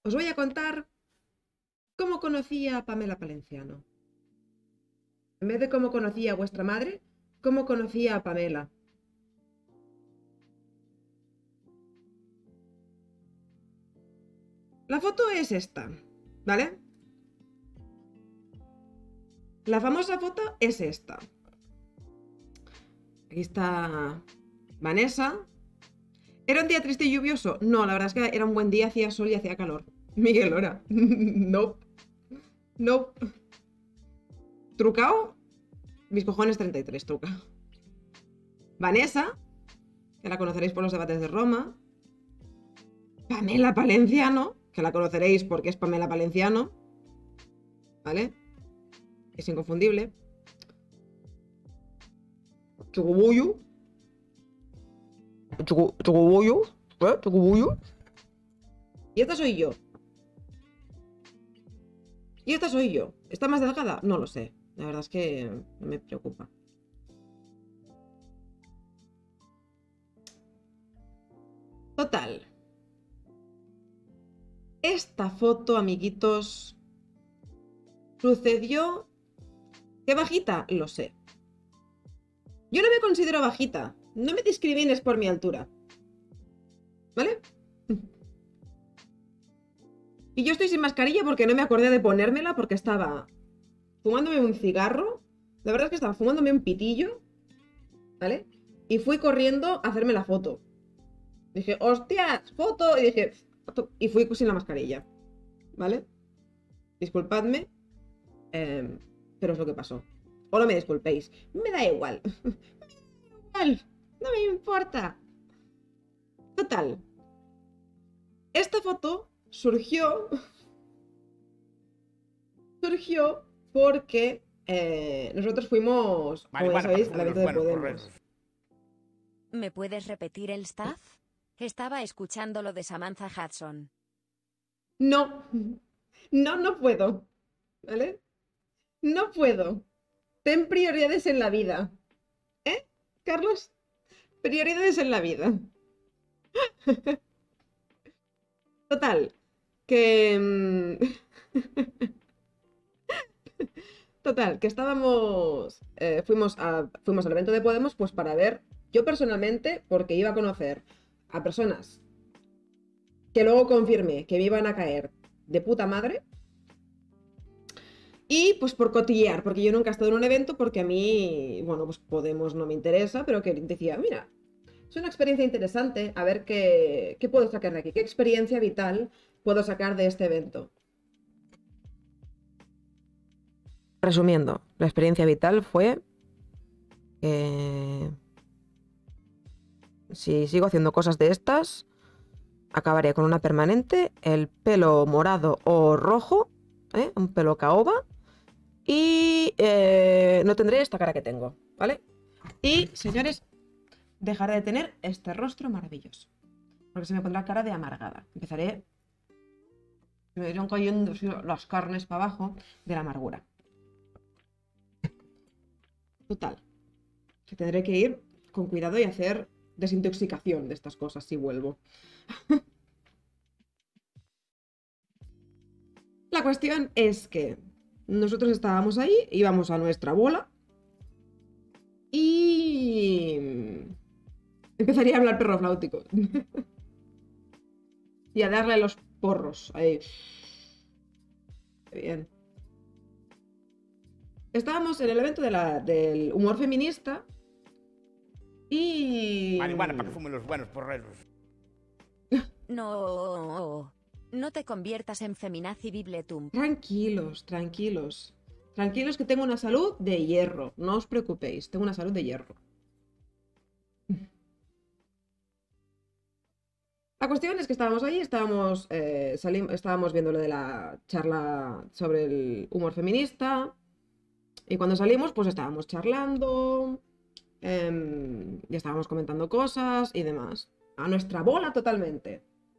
Os voy a contar cómo conocí a Pamela Palenciano. En vez de cómo conocí a vuestra madre, cómo conocí a Pamela. La foto es esta, ¿vale? La famosa foto es esta. Aquí está Vanessa. ¿Era un día triste y lluvioso? No, la verdad es que era un buen día, hacía sol y hacía calor. Miguel Lora. No. No. Trucao. Mis cojones 33, truca. Vanessa, que la conoceréis por los debates de Roma. Pamela Palenciano, que la conoceréis porque es Pamela Palenciano. ¿Vale? Es inconfundible. Chucubuyu. Chucubuyu. Chucubuyu. Y esta soy yo. Y esta soy yo. ¿Está más delgada? No lo sé. La verdad es que no me preocupa. Total. Esta foto, amiguitos, sucedió... ¿Qué bajita? Lo sé. Yo no me considero bajita. No me discrimines por mi altura. ¿Vale? Y yo estoy sin mascarilla porque no me acordé de ponérmela porque estaba fumándome un cigarro. La verdad es que estaba fumándome un pitillo. ¿Vale? Y fui corriendo a hacerme la foto. Dije, hostias, foto. Y dije, y fui sin la mascarilla. ¿Vale? Disculpadme. Pero es lo que pasó. O no me disculpéis. Me da igual. No me importa. Total. Esta foto surgió porque nosotros fuimos, como ya sabéis, al evento de Podemos. ¿Me puedes repetir el staff? Estaba escuchando lo de Samantha Hudson. No, no puedo. ¿Vale? No puedo. Ten prioridades en la vida. ¿Eh, Carlos? Prioridades en la vida. Total, que... Total, que estábamos... fuimos al evento de Podemos pues para ver, yo personalmente, porque iba a conocer a personas que luego confirmé que me iban a caer de puta madre. Y pues por cotillear, porque yo nunca he estado en un evento, porque a mí, bueno, pues Podemos no me interesa, pero que decía, mira, es una experiencia interesante, a ver qué puedo sacar de aquí, qué experiencia vital puedo sacar de este evento. Resumiendo, la experiencia vital fue si sigo haciendo cosas de estas, acabaré con una permanente, el pelo morado o rojo, un pelo caoba, y no tendré esta cara que tengo, ¿vale? Y, señores, dejaré de tener este rostro maravilloso, porque se me pondrá cara de amargada. Empezaré... Me irán cayendo las carnes para abajo de la amargura. Total, que tendré que ir con cuidado y hacer desintoxicación de estas cosas si vuelvo. La cuestión es que nosotros estábamos ahí, íbamos a nuestra bola y empezaría a hablar perro flautico y a darle a los porros ahí. Bien. Estábamos en el evento del humor feminista y... Marihuana para que fumen los buenos porreros. No te conviertas en feminazi bibletum. Tranquilos, tranquilos. Tranquilos que tengo una salud de hierro. No os preocupéis, tengo una salud de hierro. La cuestión es que estábamos ahí, estábamos viendo lo de la charla sobre el humor feminista. Y cuando salimos, pues estábamos charlando. Y estábamos comentando cosas y demás. A nuestra bola totalmente.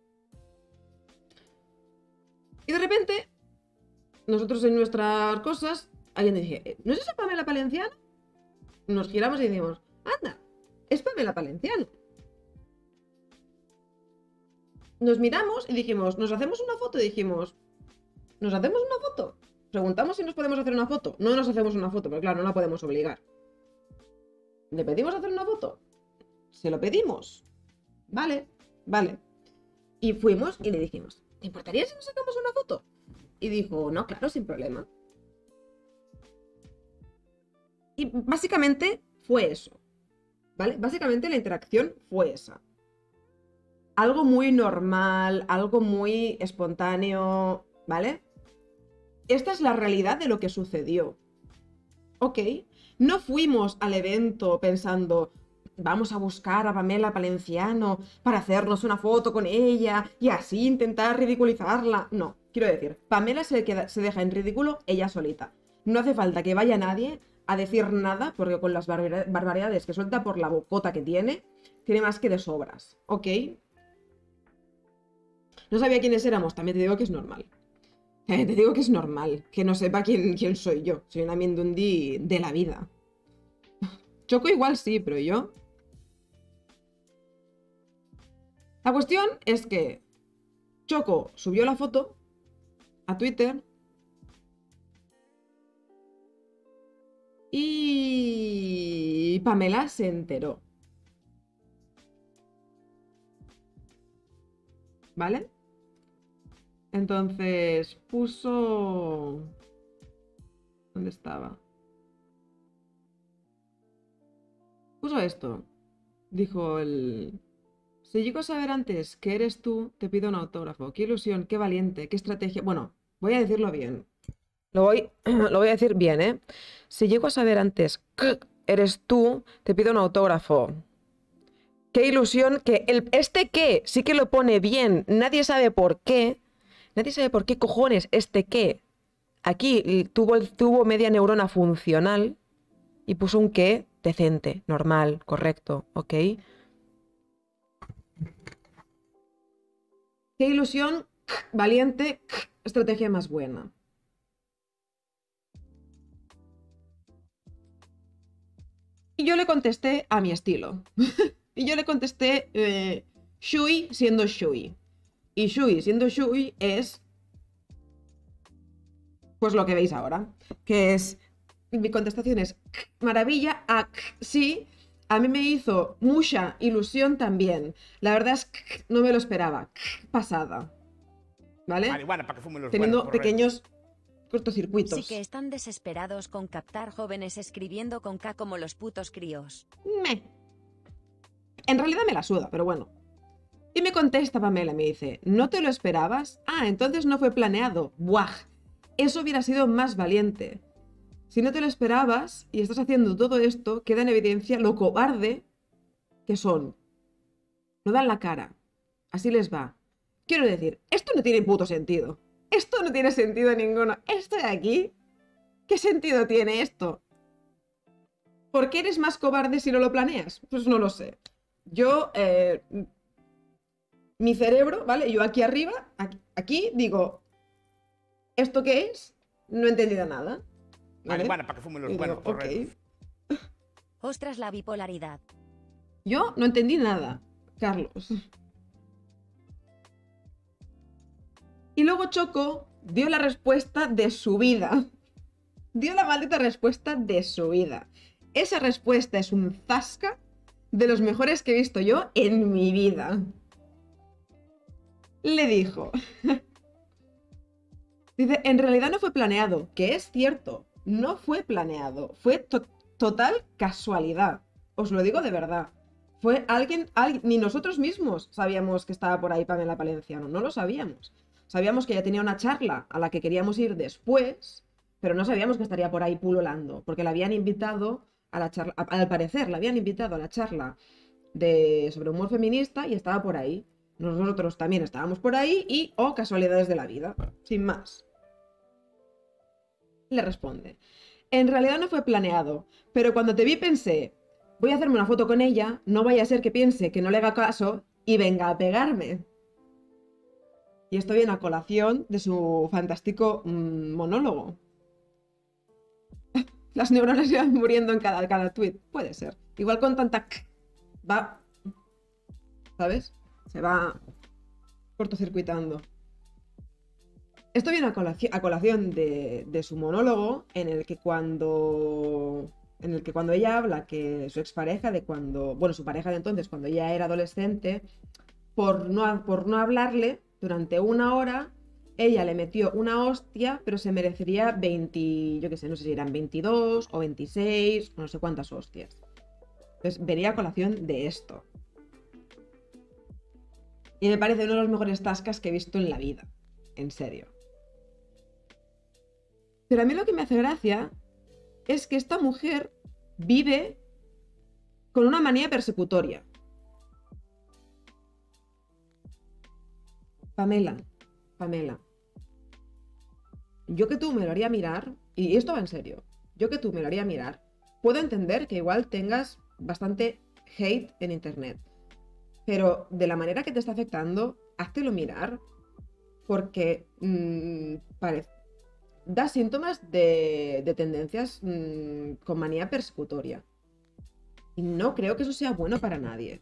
Y de repente, nosotros en nuestras cosas, alguien dice, ¿no es esa Pamela Palenciano? Nos giramos y decimos, anda, es Pamela Palenciano. nos miramos y dijimos, ¿nos hacemos una foto? Y dijimos, ¿nos hacemos una foto? Preguntamos si nos podemos hacer una foto. No nos hacemos una foto, pero claro, no la podemos obligar. ¿Le pedimos hacer una foto? Se lo pedimos. Vale, vale. Y fuimos y le dijimos, ¿te importaría si nos sacamos una foto? Y dijo, no, claro, sin problema. Y básicamente fue eso, ¿vale? Básicamente la interacción fue esa. Algo muy normal, algo muy espontáneo, ¿vale? Esta es la realidad de lo que sucedió. Ok, no fuimos al evento pensando, vamos a buscar a Pamela Palenciano para hacernos una foto con ella y así intentar ridiculizarla. No, quiero decir, Pamela se deja en ridículo ella solita. No hace falta que vaya nadie a decir nada, porque con las barbaridades que suelta por la bocota que tiene más que de sobras, ¿ok? No sabía quiénes éramos, también te digo que es normal. Te digo que es normal, que no sepa quién soy yo. Soy una Mindundi de la vida. Choco igual sí, pero yo... La cuestión es que Choco subió la foto a Twitter y Pamela se enteró. ¿Vale? Entonces puso... ¿Dónde estaba? Puso esto. Dijo el... Si llego a saber antes que eres tú, te pido un autógrafo. Qué ilusión, qué valiente, qué estrategia. Bueno, voy a decirlo bien. Lo voy a decir bien, ¿eh? Si llego a saber antes que eres tú, te pido un autógrafo. Qué ilusión que este qué sí que lo pone bien. Nadie sabe por qué. Nadie sabe por qué cojones este qué. Aquí tuvo media neurona funcional y puso un qué decente, normal, correcto, ¿ok? Qué ilusión, valiente, estrategia más buena. Y yo le contesté a mi estilo. Y yo le contesté Shui siendo Shui. Y Shui siendo Shui es... pues lo que veis ahora. Que es... Mi contestación es maravilla, sí. A mí me hizo mucha ilusión también. La verdad es que no me lo esperaba. Pasada. ¿Vale? Marihuana para que fumen los Teniendo buenos porreros. pequeños cortocircuitos. Sí que están desesperados con captar jóvenes escribiendo con K como los putos críos. Meh. En realidad me la suda, pero bueno. Y me contesta Pamela, me dice, ¿no te lo esperabas? Ah, entonces no fue planeado. ¡Buah! Eso hubiera sido más valiente. Si no te lo esperabas y estás haciendo todo esto, queda en evidencia lo cobarde que son. No dan la cara. Así les va. Quiero decir, esto no tiene puto sentido. Esto no tiene sentido ninguno. Esto de aquí, ¿qué sentido tiene esto? ¿Por qué eres más cobarde si no lo planeas? Pues no lo sé. Yo, mi cerebro, ¿vale? Yo aquí arriba, aquí digo, ¿esto qué es? No he entendido nada. ¿Vale? Marihuana para que fumen los Y buenos digo, ok. porreros. Ostras, la bipolaridad. Yo no entendí nada, Carlos. Y luego Choco dio la respuesta de su vida. Dio la maldita respuesta de su vida. Esa respuesta es un zasca de los mejores que he visto yo en mi vida. Le dijo... Dice, en realidad no fue planeado, que es cierto, no fue planeado, fue total casualidad. Os lo digo de verdad. Fue alguien, ni nosotros mismos sabíamos que estaba por ahí Pamela Palenciano, no lo sabíamos. Sabíamos que ella tenía una charla a la que queríamos ir después, pero no sabíamos que estaría por ahí pululando, porque la habían invitado a la charla, al parecer la habían invitado a la charla sobre humor feminista y estaba por ahí. Nosotros también estábamos por ahí y, oh, casualidades de la vida, sin más. Le responde, en realidad no fue planeado, pero cuando te vi pensé, voy a hacerme una foto con ella, no vaya a ser que piense que no le haga caso y venga a pegarme. Y esto viene a colación de su fantástico monólogo. Las neuronas se van muriendo en cada tweet. Puede ser. Igual con tanta... va... ¿Sabes? Se va... cortocircuitando. Esto viene a colación de su monólogo en el que cuando ella habla que su expareja de cuando, bueno, su pareja de entonces, cuando ella era adolescente, por no hablarle durante una hora, ella le metió una hostia, pero se merecería 20, yo qué sé, no sé si eran 22 o 26, no sé cuántas hostias. Entonces venía a colación de esto. Y me parece uno de los mejores tascas que he visto en la vida. En serio. Pero a mí lo que me hace gracia es que esta mujer vive con una manía persecutoria. Pamela, yo que tú me lo haría mirar, y esto va en serio, yo que tú me lo haría mirar, puedo entender que igual tengas bastante hate en internet, pero de la manera que te está afectando, háztelo mirar, porque da síntomas de tendencias con manía persecutoria. Y no creo que eso sea bueno para nadie.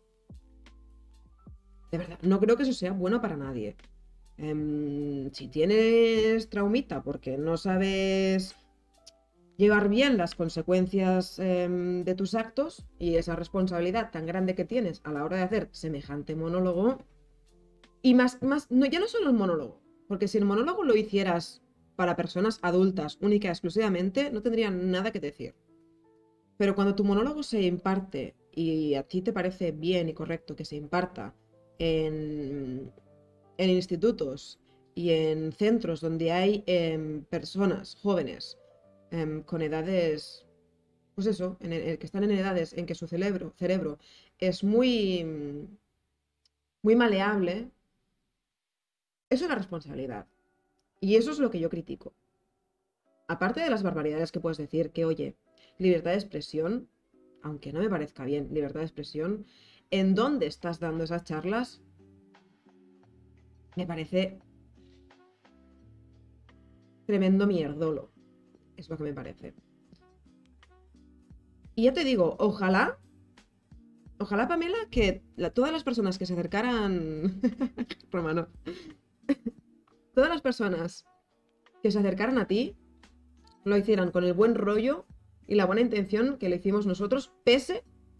De verdad, no creo que eso sea bueno para nadie. Si tienes traumita porque no sabes llevar bien las consecuencias de tus actos y esa responsabilidad tan grande que tienes a la hora de hacer semejante monólogo, y no, ya no solo el monólogo, porque si el monólogo lo hicieras para personas adultas única y exclusivamente, no tendrían nada que decir. Pero cuando tu monólogo se imparte y a ti te parece bien y correcto que se imparta en institutos y en centros donde hay personas jóvenes con edades, pues eso, que están en edades en que su cerebro es muy maleable, es una responsabilidad. Y eso es lo que yo critico. Aparte de las barbaridades que puedes decir, que oye, libertad de expresión, aunque no me parezca bien, libertad de expresión, ¿en dónde estás dando esas charlas? Me parece tremendo mierdolo. Es lo que me parece. Y ya te digo, ojalá, Pamela, que todas las personas que se acercaran... Romano. Todas las personas que se acercaran a ti lo hicieran con el buen rollo y la buena intención que le hicimos nosotros, pese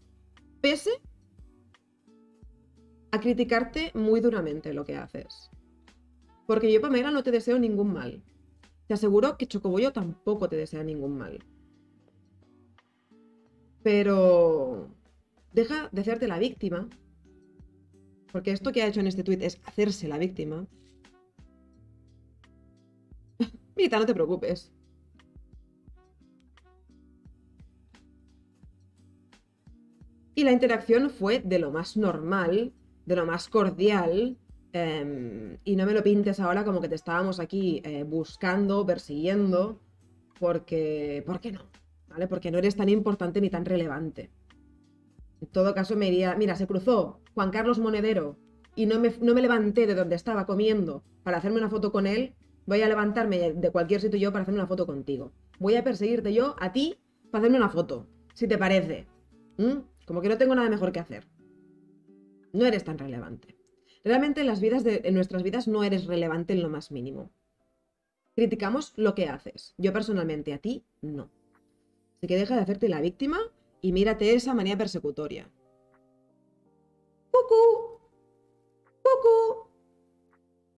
a criticarte muy duramente lo que haces. Porque yo, Pamela, no te deseo ningún mal. Te aseguro que Chocobollo tampoco te desea ningún mal. Pero deja de hacerte la víctima, porque esto que ha hecho en este tuit es hacerse la víctima. Mirita, no te preocupes. Y la interacción fue de lo más normal, de lo más cordial, y no me lo pintes ahora como que te estábamos aquí buscando, persiguiendo, porque no, ¿vale? Porque no eres tan importante ni tan relevante. En todo caso me diría, mira, se cruzó Juan Carlos Monedero y no me levanté de donde estaba comiendo para hacerme una foto con él, voy a levantarme de cualquier sitio yo para hacerme una foto contigo. Voy a perseguirte yo a ti para hacerme una foto, si te parece. Como que no tengo nada mejor que hacer. No eres tan relevante. Realmente en nuestras vidas no eres relevante en lo más mínimo. Criticamos lo que haces. Yo personalmente a ti, no. Así que deja de hacerte la víctima y mírate esa manía persecutoria. ¡Cucú! ¡Cucú!